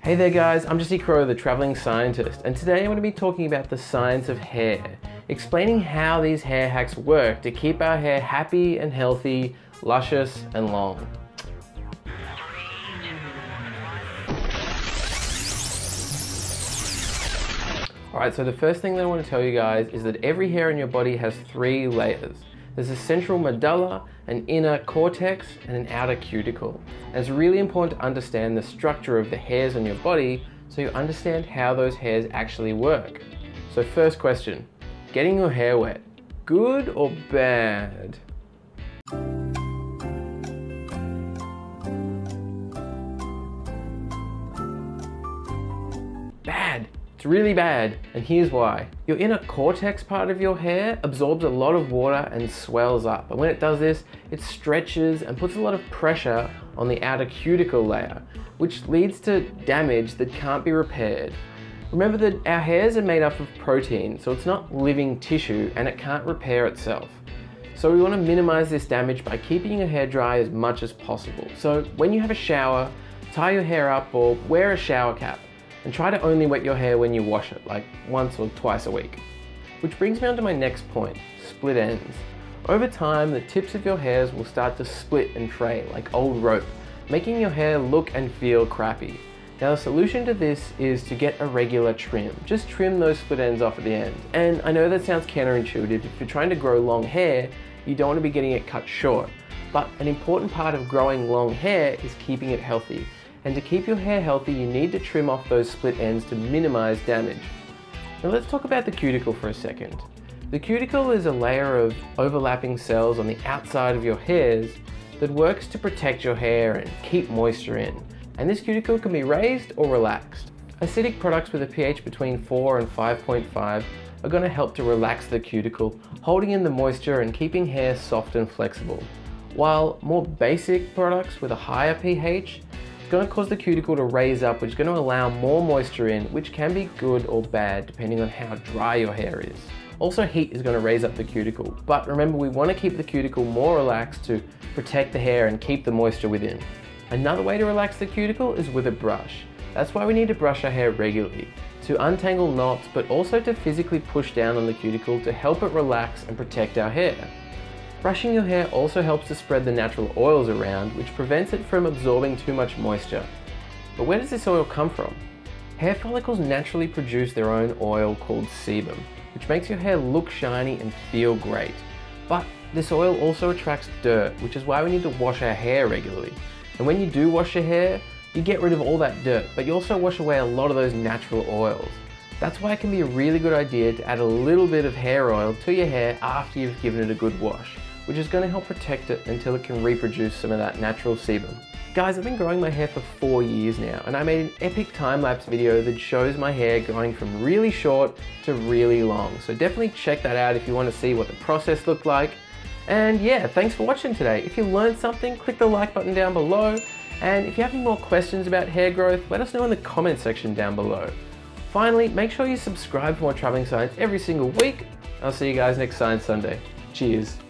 Hey there guys, I'm just Crowe, the traveling scientist, and today I'm going to be talking about the science of hair, explaining how these hair hacks work to keep our hair happy and healthy, luscious and long. Alright, so the first thing that I want to tell you guys is that every hair in your body has 3 layers. There's a central medulla, an inner cortex, and an outer cuticle. And it's really important to understand the structure of the hairs on your body so you understand how those hairs actually work. So first question, getting your hair wet, good or bad? Bad. It's really bad, and here's why. Your inner cortex part of your hair absorbs a lot of water and swells up, and when it does this, it stretches and puts a lot of pressure on the outer cuticle layer, which leads to damage that can't be repaired. Remember that our hairs are made up of protein, so it's not living tissue and it can't repair itself. So we want to minimize this damage by keeping your hair dry as much as possible. So when you have a shower, tie your hair up or wear a shower cap. And try to only wet your hair when you wash it, like once or twice a week. Which brings me on to my next point, split ends. Over time, the tips of your hairs will start to split and fray like old rope, making your hair look and feel crappy. Now the solution to this is to get a regular trim. Just trim those split ends off at the end. And I know that sounds counterintuitive. If you're trying to grow long hair, you don't want to be getting it cut short. But an important part of growing long hair is keeping it healthy. And to keep your hair healthy, you need to trim off those split ends to minimize damage. Now let's talk about the cuticle for a second. The cuticle is a layer of overlapping cells on the outside of your hairs that works to protect your hair and keep moisture in. And this cuticle can be raised or relaxed. Acidic products with a pH between 4 and 5.5 are going to help to relax the cuticle, holding in the moisture and keeping hair soft and flexible. While more basic products with a higher pH going to cause the cuticle to raise up, which is going to allow more moisture in, which can be good or bad depending on how dry your hair is. Also, heat is going to raise up the cuticle, but remember we want to keep the cuticle more relaxed to protect the hair and keep the moisture within. Another way to relax the cuticle is with a brush. That's why we need to brush our hair regularly, to untangle knots, but also to physically push down on the cuticle to help it relax and protect our hair. Brushing your hair also helps to spread the natural oils around, which prevents it from absorbing too much moisture. But where does this oil come from? Hair follicles naturally produce their own oil called sebum, which makes your hair look shiny and feel great. But this oil also attracts dirt, which is why we need to wash our hair regularly. And when you do wash your hair, you get rid of all that dirt, but you also wash away a lot of those natural oils. That's why it can be a really good idea to add a little bit of hair oil to your hair after you've given it a good wash, which is going to help protect it until it can reproduce some of that natural sebum. Guys, I've been growing my hair for 4 years now, and I made an epic time-lapse video that shows my hair going from really short to really long. So definitely check that out if you want to see what the process looked like. And yeah, thanks for watching today. If you learned something, click the like button down below. And if you have any more questions about hair growth, let us know in the comment section down below. Finally, make sure you subscribe for more traveling science every single week. I'll see you guys next Science Sunday. Cheers.